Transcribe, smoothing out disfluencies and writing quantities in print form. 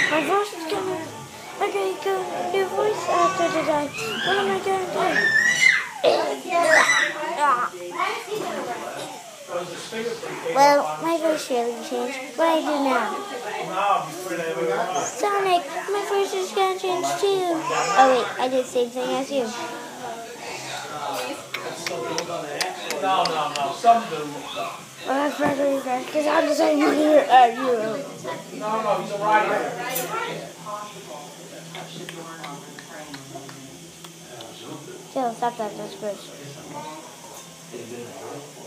My voice is gonna... Okay, go do voice actor today. What am I going to do? Well, my voice really changed. What do I do now? Sonic, my voice is gonna change too. Oh wait, I did the same thing as you. No, some do. Well, that's probably bad, because I'm the same here as you. No, he's a writer. Chill, stop that, that's gross.